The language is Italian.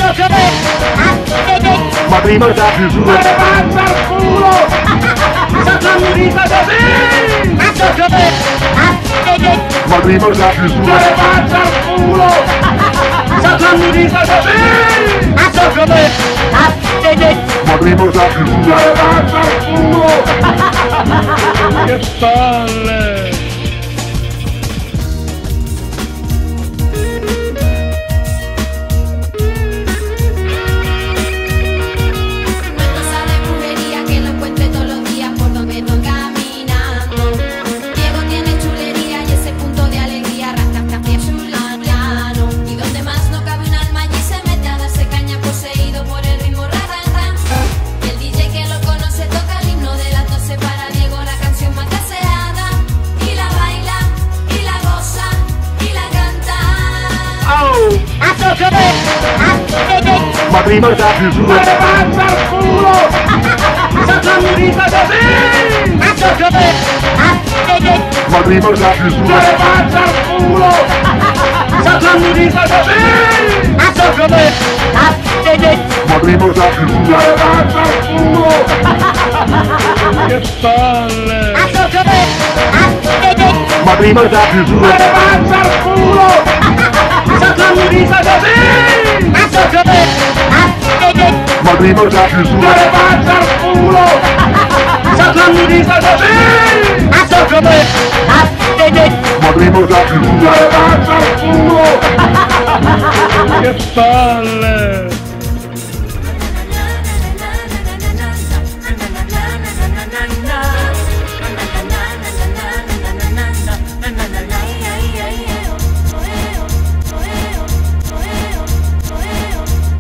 Ma prima da chiusura. Ma le mangia al culo! Satanita così! Ma prima da Ma chiusura. le mangia al culo! Satanita così! Ma prima da Ma chiusura. le mangia al culo! Che palle! Ma prima da chiusura. Ma le mangia al culo! Satanita così! Ma prima da Ma chiusura. le mangia al culo! Satanita così! Ma prima da Ma chiusura. le mangia al culo! Che palle! Ma prima da Ma chiusura. le mangia al culo! Satanita così! Ma prima da Ma chiusura. le mangia al culo! Satanita così! Ma prima da chiusura. Ma le mangia al culo! Che palle!